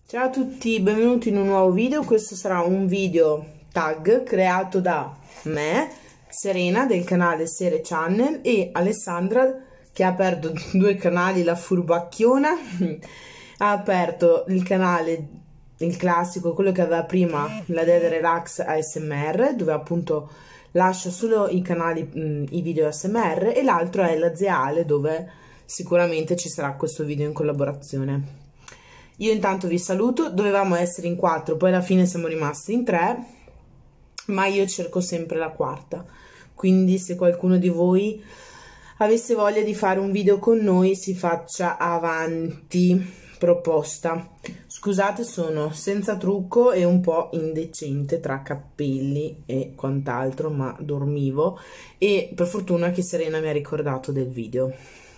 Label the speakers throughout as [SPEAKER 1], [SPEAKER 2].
[SPEAKER 1] Ciao a tutti, benvenuti in un nuovo video. Questo sarà un video tag creato da me, Serena del canale Sere Channel, e Alessandra che ha aperto due canali, la furbacchiona. Ha aperto il canale, il classico, quello che aveva prima, la Dead Relax ASMR, dove appunto lascia solo i canali, i video ASMR, e l'altro è la Zeale, dove sicuramente ci sarà questo video in collaborazione. Io intanto vi saluto. Dovevamo essere in 4, poi alla fine siamo rimasti in 3, ma io cerco sempre la quarta, quindi se qualcuno di voi avesse voglia di fare un video con noi, si faccia avanti. Proposta. Scusate, sono senza trucco e un po' indecente tra capelli e quant'altro, ma dormivo e per fortuna che Serena mi ha ricordato del video.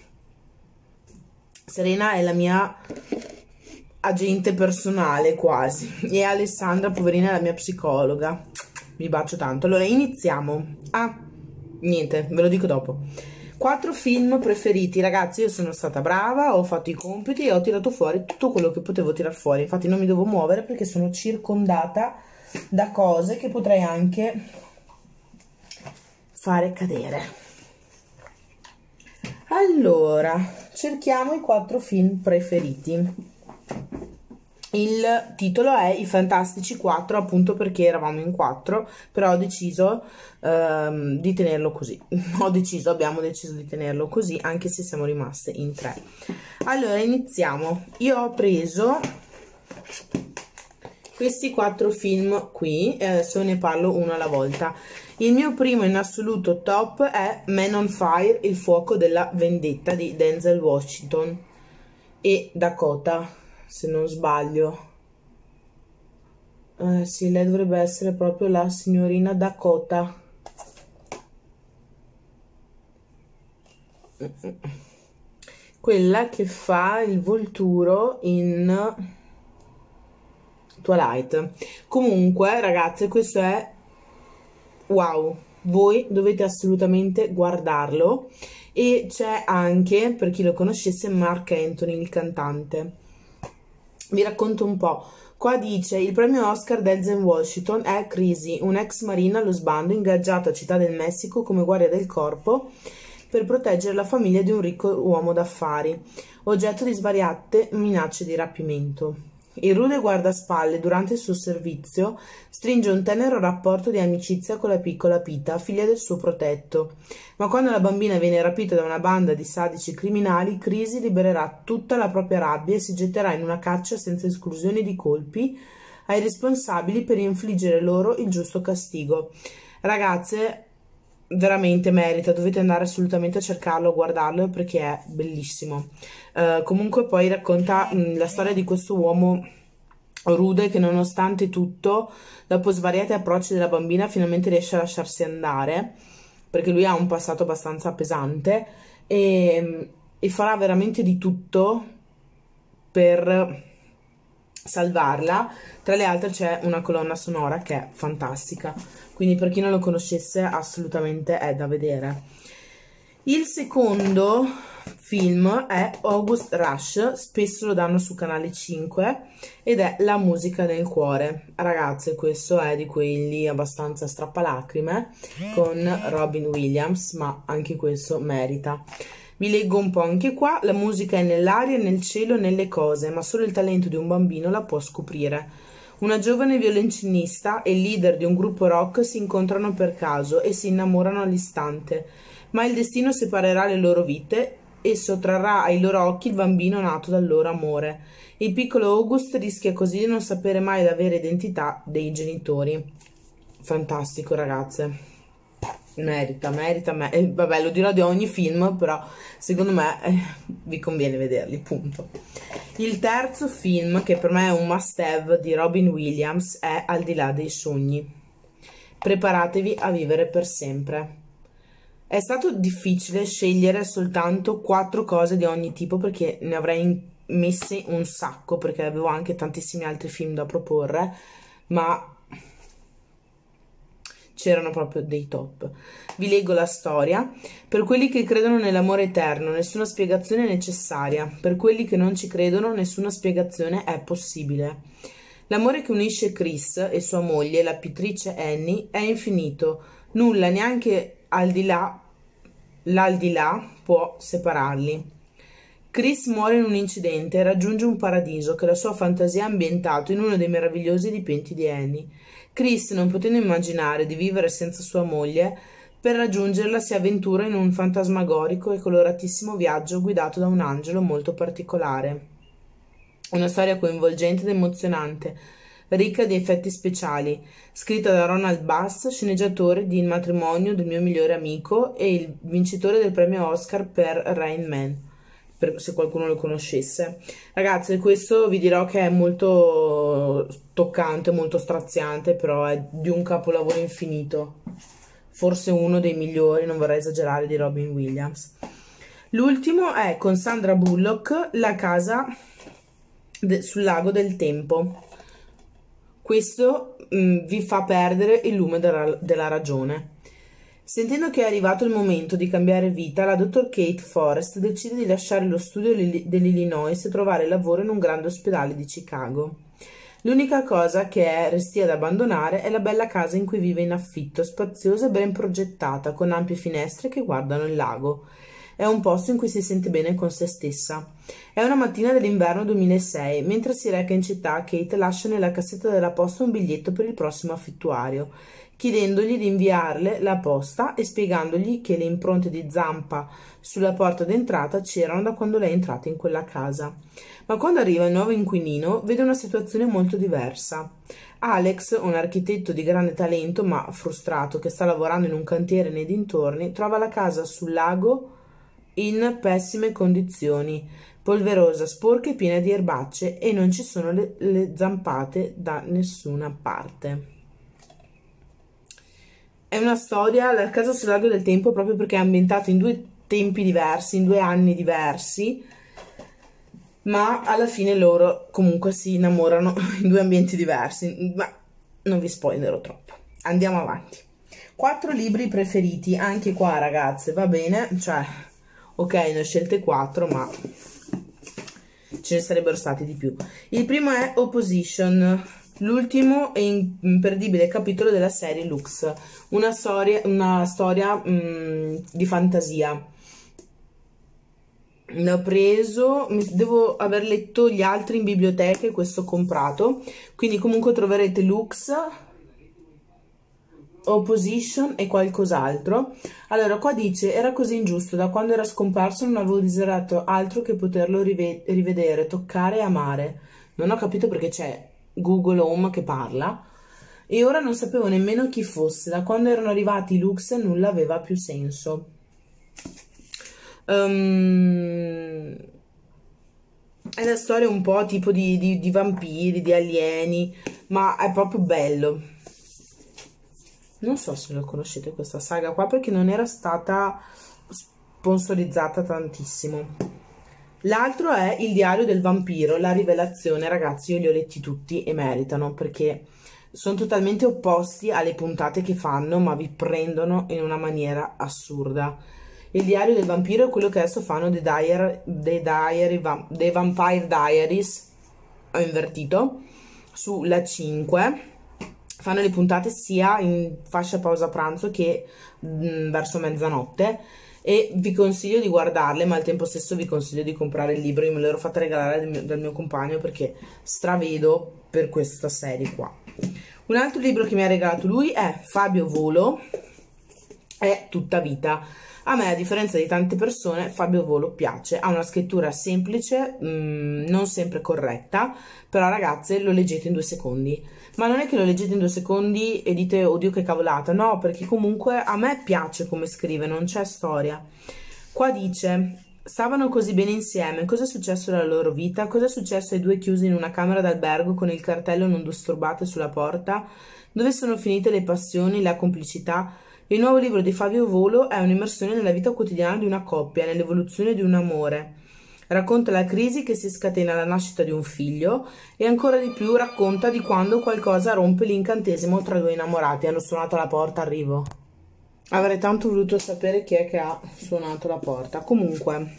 [SPEAKER 1] Serena è la mia agente personale quasi, e Alessandra, poverina, è la mia psicologa. Vi bacio tanto. Allora iniziamo. Niente, ve lo dico dopo. 4 film preferiti. Ragazzi, io sono stata brava, ho fatto i compiti e ho tirato fuori tutto quello che potevo tirar fuori. Infatti non mi devo muovere perché sono circondata da cose che potrei anche fare cadere. Allora, cerchiamo i 4 film preferiti. Il titolo è I Fantastici 4, appunto perché eravamo in 4, però ho deciso di tenerlo così. Abbiamo deciso di tenerlo così, anche se siamo rimaste in 3. Allora, iniziamo. Io ho preso questi 4 film qui, adesso ne parlo uno alla volta. Il mio primo in assoluto top è Man on Fire, il fuoco della vendetta di Denzel Washington e Dakota, se non sbaglio. Sì, lei dovrebbe essere proprio la signorina Dakota. Quella che fa il Volturo in Twilight. Comunque, ragazze, questo è wow, voi dovete assolutamente guardarlo. E c'è anche, per chi lo conoscesse, Mark Anthony, il cantante. Vi racconto un po'. Qua dice: il premio Oscar Denzel Washington è Crisi, un ex marina allo sbando ingaggiato a Città del Messico come guardia del corpo per proteggere la famiglia di un ricco uomo d'affari, oggetto di svariate minacce di rapimento. Il rude guardaspalli, durante il suo servizio, stringe un tenero rapporto di amicizia con la piccola Pita, figlia del suo protetto. Ma quando la bambina viene rapita da una banda di sadici criminali, Crisi libererà tutta la propria rabbia e si getterà in una caccia senza esclusioni di colpi ai responsabili per infliggere loro il giusto castigo. Ragazze, veramente merita, dovete andare assolutamente a cercarlo, guardarlo, perché è bellissimo. Comunque poi racconta la storia di questo uomo rude che, nonostante tutto, dopo svariati approcci della bambina, finalmente riesce a lasciarsi andare, perché lui ha un passato abbastanza pesante, e farà veramente di tutto per salvarla. Tra le altre c'è una colonna sonora che è fantastica, quindi per chi non lo conoscesse assolutamente è da vedere. Il secondo film è August Rush, spesso lo danno su Canale 5, ed è La musica nel cuore. Ragazze, questo è di quelli abbastanza strappalacrime, con Robin Williams, ma anche questo merita. Vi leggo un po' anche qua. La musica è nell'aria, nel cielo, nelle cose, ma solo il talento di un bambino la può scoprire. Una giovane violoncellista e il leader di un gruppo rock si incontrano per caso e si innamorano all'istante, ma il destino separerà le loro vite e sottrarrà ai loro occhi il bambino nato dal loro amore. Il piccolo August rischia così di non sapere mai la vera identità dei genitori. Fantastico, ragazze. Merita. Vabbè, lo dirò di ogni film, però secondo me vi conviene vederli, punto. Il terzo film, che per me è un must have, di Robin Williams, è Al di là dei sogni. Preparatevi a vivere per sempre. È stato difficile scegliere soltanto 4 cose di ogni tipo, perché ne avrei messe un sacco, perché avevo anche tantissimi altri film da proporre, ma c'erano proprio dei top. Vi leggo la storia. Per quelli che credono nell'amore eterno, nessuna spiegazione è necessaria. Per quelli che non ci credono, nessuna spiegazione è possibile. L'amore che unisce Chris e sua moglie, la pittrice Annie, è infinito. Nulla, neanche l'aldilà può separarli. Chris muore in un incidente e raggiunge un paradiso che la sua fantasia ha ambientato in uno dei meravigliosi dipinti di Annie. Chris, non potendo immaginare di vivere senza sua moglie, per raggiungerla si avventura in un fantasmagorico e coloratissimo viaggio guidato da un angelo molto particolare. Una storia coinvolgente ed emozionante, ricca di effetti speciali, scritta da Ronald Bass, sceneggiatore di Il matrimonio del mio migliore amico e il vincitore del premio Oscar per Rain Man, se qualcuno lo conoscesse. Ragazzi, questo vi dirò che è molto toccante, molto straziante, però è di un capolavoro infinito. Forse uno dei migliori, non vorrei esagerare, di Robin Williams. L'ultimo è con Sandra Bullock, La casa sul lago del tempo. Questo vi fa perdere il lume della ragione. Sentendo che è arrivato il momento di cambiare vita, la dottor Kate Forrest decide di lasciare lo studio dell'Illinois e trovare lavoro in un grande ospedale di Chicago. L'unica cosa che è restia da abbandonare è la bella casa in cui vive in affitto, spaziosa e ben progettata, con ampie finestre che guardano il lago. È un posto in cui si sente bene con se stessa. È una mattina dell'inverno 2006. Mentre si reca in città, Kate lascia nella cassetta della posta un biglietto per il prossimo affittuario, chiedendogli di inviarle la posta e spiegandogli che le impronte di zampa sulla porta d'entrata c'erano da quando lei è entrata in quella casa. Ma quando arriva il nuovo inquilino, vede una situazione molto diversa. Alex, un architetto di grande talento ma frustrato che sta lavorando in un cantiere nei dintorni, trova la casa sul lago in pessime condizioni, polverosa, sporca e piena di erbacce, e non ci sono le zampate da nessuna parte. È una storia, La casa sul lago del tempo, proprio perché è ambientata in due tempi diversi, in 2 anni diversi, ma alla fine loro comunque si innamorano in 2 ambienti diversi, ma non vi spoilerò troppo. Andiamo avanti. 4 libri preferiti, anche qua ragazze, va bene, cioè, ok, ne ho scelte 4, ma ce ne sarebbero stati di più. Il primo è Opposition, l'ultimo e imperdibile capitolo della serie Lux, una storia di fantasia. Ne ho preso, devo aver letto gli altri in biblioteca e questo ho comprato, quindi comunque troverete Lux, Opposition e qualcos'altro. Allora, qua dice: era così ingiusto, da quando era scomparso non avevo desiderato altro che poterlo rivedere, toccare e amare. Non ho capito perché c'è Google Home che parla, e ora non sapevo nemmeno chi fosse. Da quando erano arrivati i Lux nulla aveva più senso. È una storia un po' tipo di vampiri, di alieni, ma è proprio bello. Non so se lo conoscete questa saga qua, perché non era stata sponsorizzata tantissimo. L'altro è Il diario del vampiro, la rivelazione. Ragazzi, io li ho letti tutti e meritano, perché sono totalmente opposti alle puntate che fanno, ma vi prendono in una maniera assurda. Il diario del vampiro è quello che adesso fanno dei Vampire Diaries, ho invertito, sulla 5. Fanno le puntate sia in fascia pausa pranzo che verso mezzanotte, e vi consiglio di guardarle, ma al tempo stesso vi consiglio di comprare il libro. Io me l'ero fatta regalare dal mio compagno perché stravedo per questa serie qua. Un altro libro che mi ha regalato lui è Fabio Volo, è Tutta vita. A me, a differenza di tante persone, Fabio Volo piace, ha una scrittura semplice, non sempre corretta, però ragazze lo leggete in 2 secondi. Ma non è che lo leggete in 2 secondi e dite oddio che cavolata, no, perché comunque a me piace come scrive, non c'è storia. Qua dice: stavano così bene insieme, cosa è successo nella loro vita? Cosa è successo ai 2 chiusi in una camera d'albergo con il cartello non disturbate sulla porta? Dove sono finite le passioni, la complicità? Il nuovo libro di Fabio Volo è un'immersione nella vita quotidiana di una coppia, nell'evoluzione di un amore. Racconta la crisi che si scatena alla nascita di un figlio e ancora di più racconta di quando qualcosa rompe l'incantesimo tra due innamorati. Hanno suonato alla porta, arrivo. Avrei tanto voluto sapere chi è che ha suonato la porta. Comunque,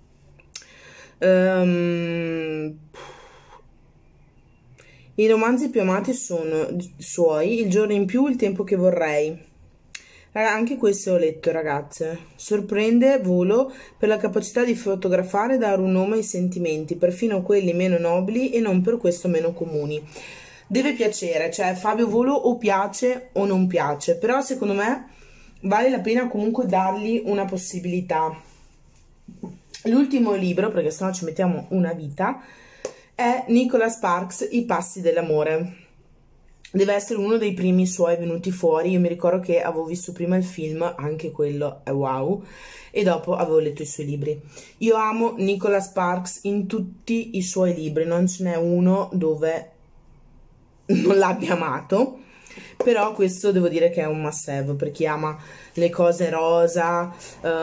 [SPEAKER 1] i romanzi più amati sono suoi, Il giorno in più, Il tempo che vorrei. Anche questo ho letto, ragazze. Sorprende Volo per la capacità di fotografare e dare un nome ai sentimenti, perfino quelli meno nobili e non per questo meno comuni. Deve piacere, cioè Fabio Volo o piace o non piace, però secondo me vale la pena comunque dargli una possibilità. L'ultimo libro, perché sennò ci mettiamo una vita, è Nicholas Sparks, I passi dell'amore. Deve essere uno dei primi suoi venuti fuori. Io mi ricordo che avevo visto prima il film, anche quello è wow, e dopo avevo letto i suoi libri. Io amo Nicholas Sparks in tutti i suoi libri, non ce n'è uno dove non l'abbia amato, però questo devo dire che è un must have per chi ama le cose rosa,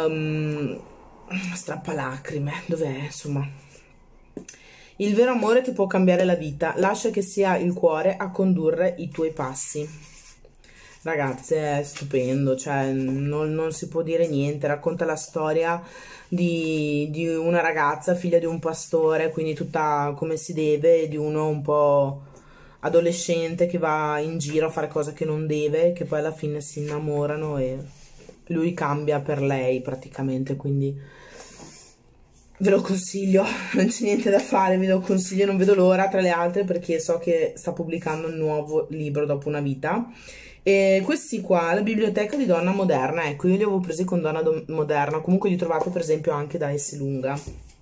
[SPEAKER 1] strappalacrime, dov'è, insomma. Il vero amore ti può cambiare la vita, lascia che sia il cuore a condurre i tuoi passi. Ragazze, è stupendo, cioè non si può dire niente. Racconta la storia di una ragazza, figlia di un pastore, quindi tutta come si deve, e di uno un po' adolescente che va in giro a fare cose che non deve, che poi alla fine si innamorano e lui cambia per lei praticamente, quindi ve lo consiglio, non c'è niente da fare, ve lo consiglio, non vedo l'ora, tra le altre perché so che sta pubblicando un nuovo libro dopo una vita. E questi qua, la biblioteca di Donna Moderna, ecco, io li avevo presi con Donna Moderna, comunque li trovate per esempio anche da Esselunga.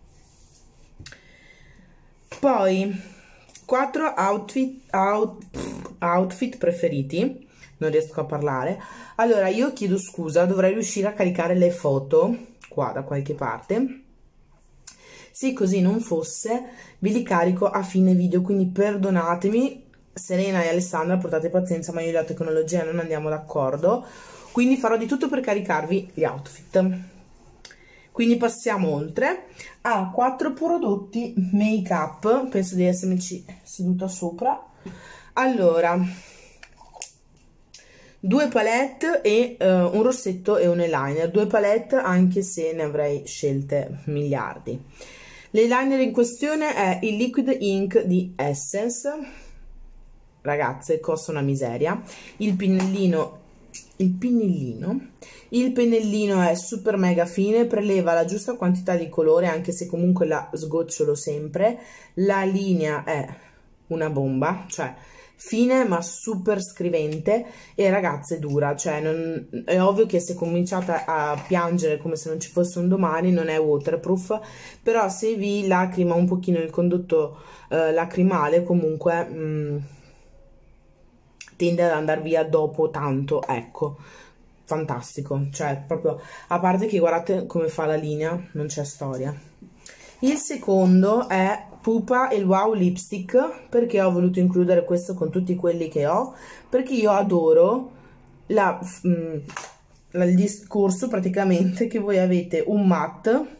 [SPEAKER 1] Poi 4 outfit preferiti, non riesco a parlare. Allora, io chiedo scusa, dovrei riuscire a caricare le foto qua da qualche parte. Se così non fosse, ve li carico a fine video, quindi perdonatemi. Serena e Alessandra, portate pazienza, ma io e la tecnologia non andiamo d'accordo, quindi farò di tutto per caricarvi gli outfit. Quindi passiamo oltre a 4 prodotti make up, penso di essermici seduta sopra. Allora, 2 palette e un rossetto e un eyeliner. 2 palette anche se ne avrei scelte miliardi. L'eyeliner in questione è il Liquid Ink di Essence, ragazze, costa una miseria. Il pennellino è super mega fine, preleva la giusta quantità di colore, anche se comunque la sgocciolo sempre. La linea è una bomba, cioè fine ma super scrivente, e ragazze dura, cioè è ovvio che se cominciate a piangere come se non ci fosse un domani non è waterproof, però se vi lacrima un pochino il condotto lacrimale comunque tende ad andare via dopo tanto, ecco, fantastico, cioè proprio, a parte che guardate come fa la linea, non c'è storia. Il secondo è Pupa il Wow Lipstick. Perché ho voluto includere questo con tutti quelli che ho? Perché io adoro il discorso praticamente che voi avete un matte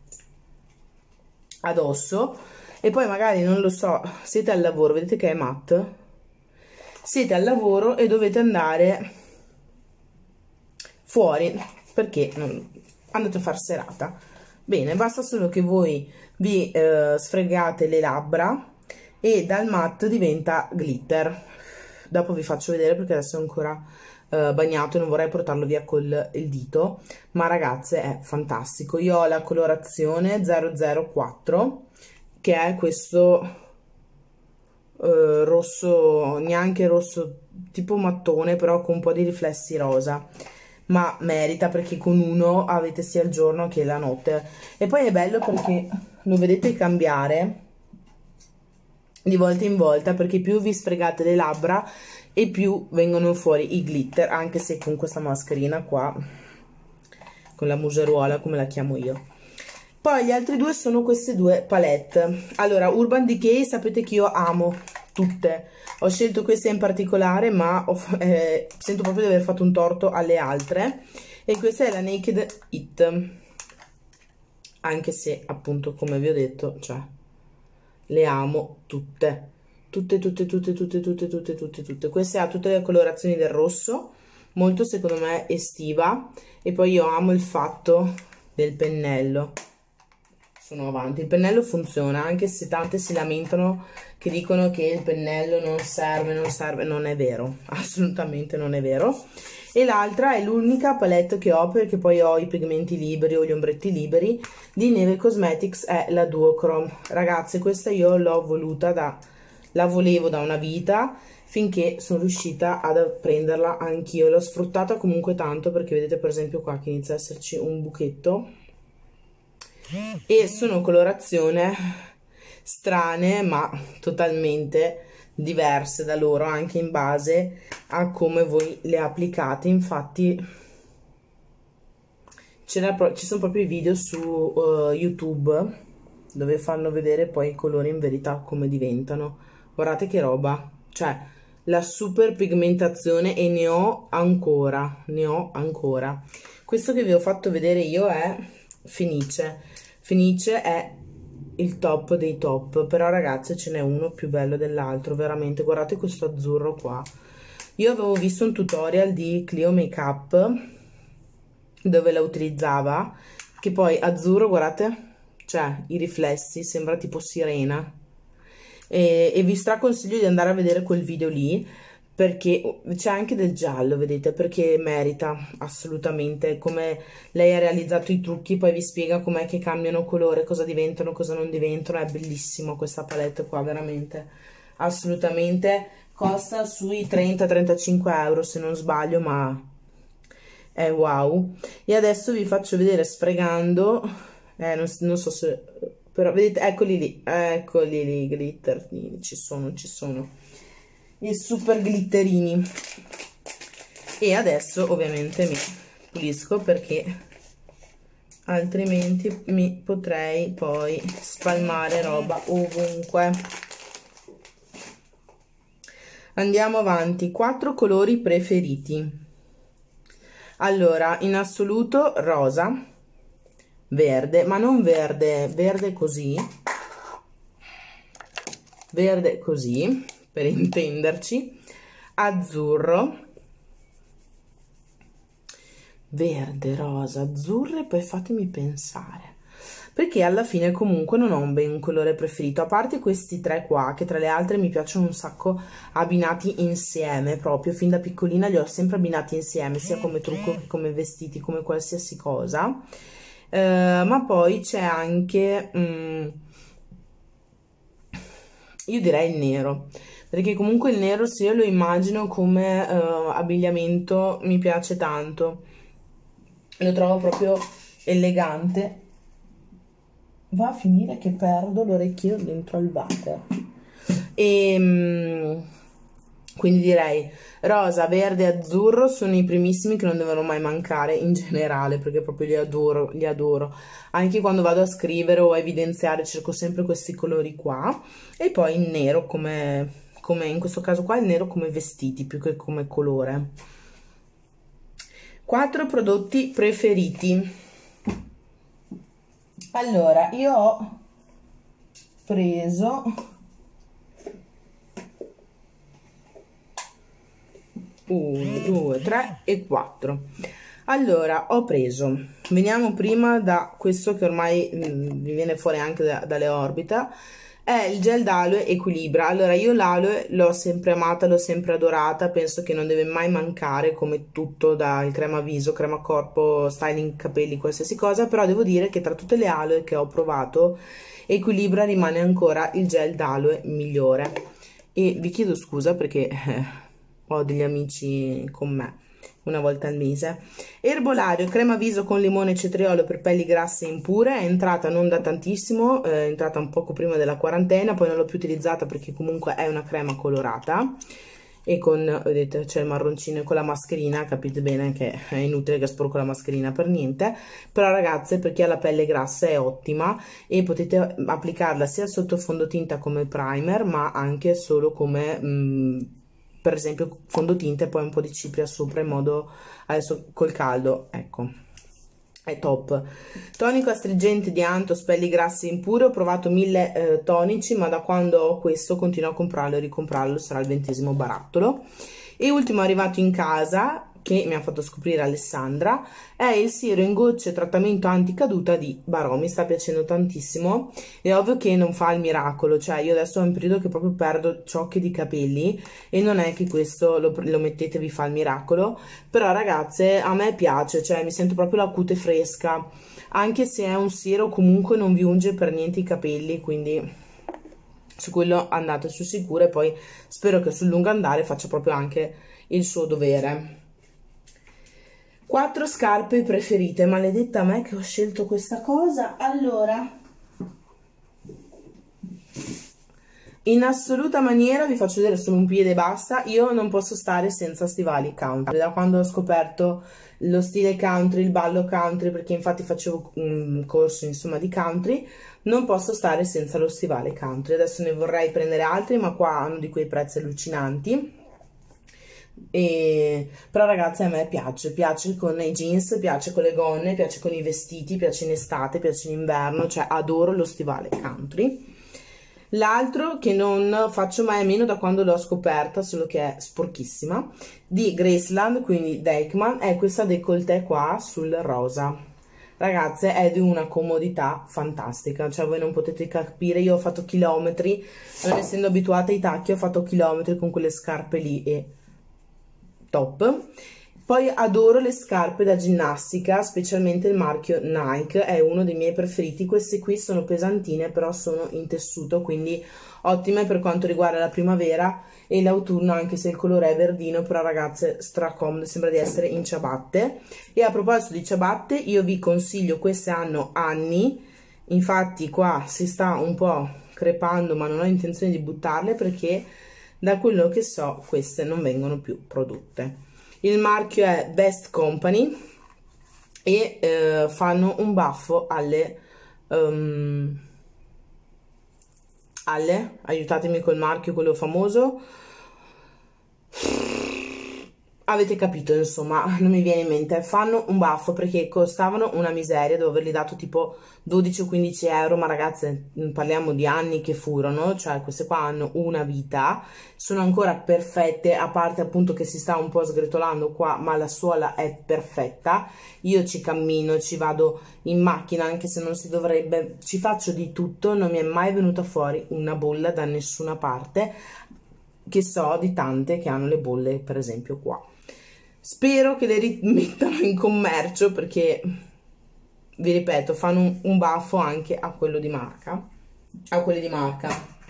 [SPEAKER 1] addosso e poi magari, non lo so, siete al lavoro, vedete che è matte, siete al lavoro e dovete andare fuori perché andate a far serata. Bene, basta solo che voi vi sfregate le labbra e dal matte diventa glitter. Dopo vi faccio vedere perché adesso è ancora bagnato e non vorrei portarlo via col il dito, ma ragazze è fantastico. Io ho la colorazione 004 che è questo rosso, neanche rosso, tipo mattone, però con un po' di riflessi rosa, ma merita perché con uno avete sia il giorno che la notte. E poi è bello perché lo vedete cambiare di volta in volta, perché più vi sfregate le labbra e più vengono fuori i glitter, anche se con questa mascherina qua, con la museruola come la chiamo io. Poi gli altri due sono queste due palette. Allora, Urban Decay sapete che io amo tutte, ho scelto queste in particolare, ma sento proprio di aver fatto un torto alle altre. E questa è la Naked It. anche se appunto come vi ho detto, cioè le amo tutte, tutte. Queste ha tutte le colorazioni del rosso, molto secondo me estiva, e poi io amo il fatto del pennello. Sono avanti, il pennello funziona, anche se tante si lamentano che dicono che il pennello non serve, non è vero, assolutamente non è vero. E l'altra è l'unica palette che ho, perché poi ho i pigmenti liberi o gli ombretti liberi di Neve Cosmetics, è la Duochrome. Ragazze, questa io l'ho voluta la volevo da una vita, finché sono riuscita ad prenderla anch'io. L'ho sfruttata comunque tanto, perché vedete per esempio qua che inizia ad esserci un buchetto, e sono colorazioni strane ma totalmente diverse da loro, anche in base a come voi le applicate. Infatti ci sono proprio i video su YouTube dove fanno vedere poi i colori in verità come diventano. Guardate che roba, cioè la super pigmentazione, e ne ho ancora, Questo che vi ho fatto vedere io è Fenice è il top dei top, però ragazze ce n'è uno più bello dell'altro, veramente. Guardate questo azzurro qua. Io avevo visto un tutorial di Clio Makeup dove la utilizzava, che poi azzurro, guardate, cioè i riflessi, sembra tipo sirena, e vi straconsiglio di andare a vedere quel video lì, perché c'è anche del giallo, vedete, perché merita assolutamente. Come lei ha realizzato i trucchi, poi vi spiega com'è che cambiano colore, cosa diventano, cosa non diventano. È bellissimo questa palette qua, veramente, assolutamente. Costa sui 30-35 euro se non sbaglio, ma è wow. E adesso vi faccio vedere sfregando, non so se, però vedete, eccoli lì, glitter, ci sono i super glitterini. E adesso ovviamente mi pulisco, perché altrimenti mi potrei poi spalmare roba ovunque. Andiamo avanti. 4 colori preferiti. Allora, in assoluto rosa, verde, ma non verde così, verde così, per intenderci, azzurro, verde, rosa, azzurro, e poi fatemi pensare, perché alla fine comunque non ho un colore preferito, a parte questi tre qua, che tra le altre mi piacciono un sacco abbinati insieme, proprio fin da piccolina li ho sempre abbinati insieme, sia come trucco che come vestiti, come qualsiasi cosa. Ma poi c'è anche io direi il nero, perché comunque il nero, se io lo immagino come abbigliamento, mi piace tanto, lo trovo proprio elegante. Va a finire che perdo l'orecchino dentro al water. E quindi direi rosa, verde e azzurro sono i primissimi che non devono mai mancare in generale, perché proprio li adoro. Anche quando vado a scrivere o a evidenziare cerco sempre questi colori qua. E poi il nero come in questo caso qua, il nero come vestiti più che come colore. 4 prodotti preferiti. Allora, io ho preso 1, 2, 3 e 4. Allora, ho preso, veniamo prima da questo che ormai vi viene fuori anche dalle orbita, è il gel d'aloe Equilibra. Allora, io l'aloe l'ho sempre amata, l'ho sempre adorata, penso che non deve mai mancare, come tutto, dal crema viso, crema corpo, styling capelli, qualsiasi cosa, però devo dire che tra tutte le aloe che ho provato, Equilibra rimane ancora il gel d'aloe migliore. E vi chiedo scusa perché ho degli amici con me una volta al mese. Erbolario, crema viso con limone e cetriolo per pelli grasse e impure, è entrata non da tantissimo, è entrata un poco prima della quarantena, poi non l'ho più utilizzata perché comunque è una crema colorata, e con, vedete, c'è il marroncino, con la mascherina, capite bene che è inutile che sporco la mascherina per niente, però ragazze, per chi ha la pelle grassa è ottima, e potete applicarla sia sotto fondotinta come primer, ma anche solo come per esempio fondotinta e poi un po' di cipria sopra, in modo, adesso col caldo, ecco, è top. Tonico astringente di Antos pelli grasse impure, ho provato 1000 tonici, ma da quando ho questo continuo a comprarlo e ricomprarlo, sarà il 20° barattolo. E ultimo arrivato in casa, che mi ha fatto scoprire Alessandra, è il siero in gocce trattamento anticaduta di Barò. Mi sta piacendo tantissimo. È ovvio che non fa il miracolo, cioè io adesso ho un periodo che proprio perdo ciocche di capelli e non è che questo lo mettete e vi fa il miracolo, però ragazze a me piace, cioè mi sento proprio la cute fresca, anche se è un siero comunque non vi unge per niente i capelli, quindi su quello andate su sicuro, e poi spero che sul lungo andare faccia proprio anche il suo dovere. 4 scarpe preferite, maledetta me che ho scelto questa cosa. Allora, in assoluta maniera vi faccio vedere solo un piede e basta. Io non posso stare senza stivali country, da quando ho scoperto lo stile country, il ballo country, perché infatti facevo un corso insomma di country, non posso stare senza lo stivale country. Adesso ne vorrei prendere altri, ma qua hanno di quei prezzi allucinanti. Però ragazzi a me piace con i jeans, piace con le gonne, piace con i vestiti, piace in estate, piace in inverno, cioè adoro lo stivale country. L'altro che non faccio mai a meno da quando l'ho scoperta, solo che è sporchissima, di Graceland, quindi Deichmann, è questa décolleté qua sul rosa. Ragazze, è di una comodità fantastica, cioè voi non potete capire. Io ho fatto chilometri, non essendo abituata ai tacchi, ho fatto chilometri con quelle scarpe lì e top. Poi adoro le scarpe da ginnastica, specialmente il marchio Nike, è uno dei miei preferiti. Queste qui sono pesantine, però sono in tessuto, quindi ottime per quanto riguarda la primavera e l'autunno, anche se il colore è verdino, però ragazze stracomode, sembra di essere in ciabatte. E a proposito di ciabatte, io vi consiglio, queste hanno anni, infatti qua si sta un po' crepando, ma non ho intenzione di buttarle perché da quello che so queste non vengono più prodotte. Il marchio è Best Company e fanno un baffo alle aiutatemi col marchio, quello famoso, avete capito, insomma, non mi viene in mente. Fanno un baffo perché costavano una miseria, devo averli dato tipo 12 o 15 euro, ma ragazze parliamo di anni che furono, cioè queste qua hanno una vita, sono ancora perfette, a parte appunto che si sta un po' sgretolando qua, ma la suola è perfetta. Io ci cammino, ci vado in macchina anche se non si dovrebbe, ci faccio di tutto, non mi è mai venuta fuori una bolla da nessuna parte, che so di tante che hanno le bolle per esempio qua. Spero che le rimettano in commercio perché, vi ripeto, fanno un baffo anche a quello di marca, a quelli di marca.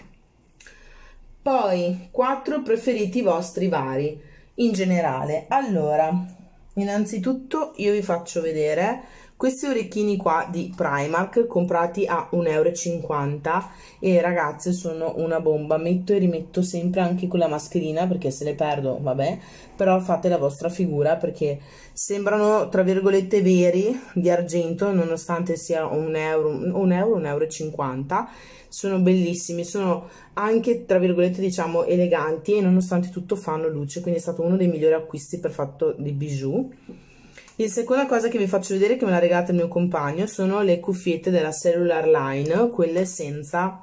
[SPEAKER 1] Poi 4 preferiti vostri vari in generale. Allora, innanzitutto io vi faccio vedere questi orecchini qua di Primark, comprati a 1,50 euro, e ragazze sono una bomba. Metto e rimetto sempre anche con la mascherina, perché se le perdo vabbè, però fate la vostra figura perché sembrano tra virgolette veri, di argento, nonostante sia 1 euro, 1,50 euro. Sono bellissimi, sono anche tra virgolette diciamo eleganti, e nonostante tutto fanno luce, quindi è stato uno dei migliori acquisti per fatto di bijou. La seconda cosa che vi faccio vedere, che me l'ha regalata il mio compagno, sono le cuffiette della Cellular Line, quelle senza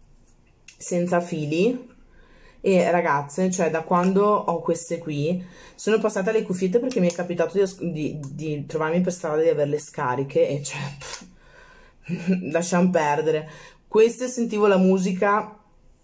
[SPEAKER 1] fili. E ragazze, cioè da quando ho queste qui sono passata alle cuffiette perché mi è capitato di trovarmi per strada di averle scariche e cioè lasciamo perdere. Queste sentivo la musica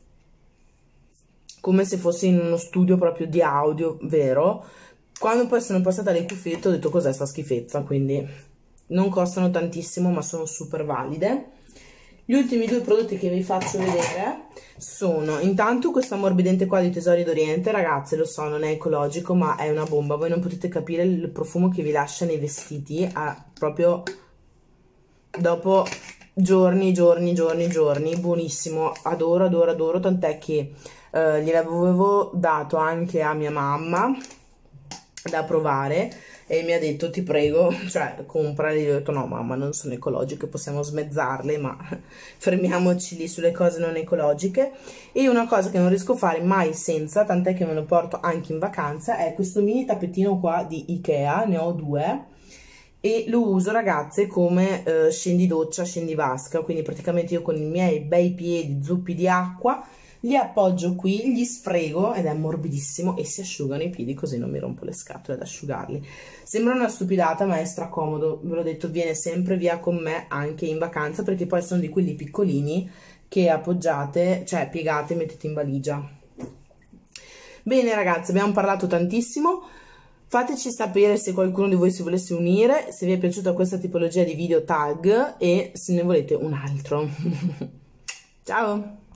[SPEAKER 1] come se fossi in uno studio proprio di audio vero. Quando poi sono passata alle cuffiette ho detto cos'è sta schifezza, quindi non costano tantissimo ma sono super valide. Gli ultimi 2 prodotti che vi faccio vedere sono intanto questo ammorbidente qua di Tesori d'Oriente. Ragazze, lo so, non è ecologico ma è una bomba, voi non potete capire il profumo che vi lascia nei vestiti, proprio dopo giorni, buonissimo, adoro, adoro, adoro, tant'è che gliel'avevo dato anche a mia mamma da provare e mi ha detto ti prego, cioè comprale. Io ho detto no mamma, non sono ecologiche, possiamo smezzarle, ma fermiamoci lì sulle cose non ecologiche. E una cosa che non riesco a fare mai senza, tant'è che me lo porto anche in vacanza, è questo mini tappetino qua di Ikea, ne ho 2, e lo uso, ragazze, come scendi doccia, scendi vasca, quindi praticamente io con i miei bei piedi zuppi di acqua li appoggio qui, gli sfrego ed è morbidissimo e si asciugano i piedi, così non mi rompo le scatole ad asciugarli. Sembra una stupidata, ma è stracomodo, ve l'ho detto, viene sempre via con me anche in vacanza, perché poi sono di quelli piccolini che appoggiate, cioè piegate e mettete in valigia. Bene ragazzi, abbiamo parlato tantissimo, fateci sapere se qualcuno di voi si volesse unire, se vi è piaciuta questa tipologia di video tag e se ne volete un altro. Ciao!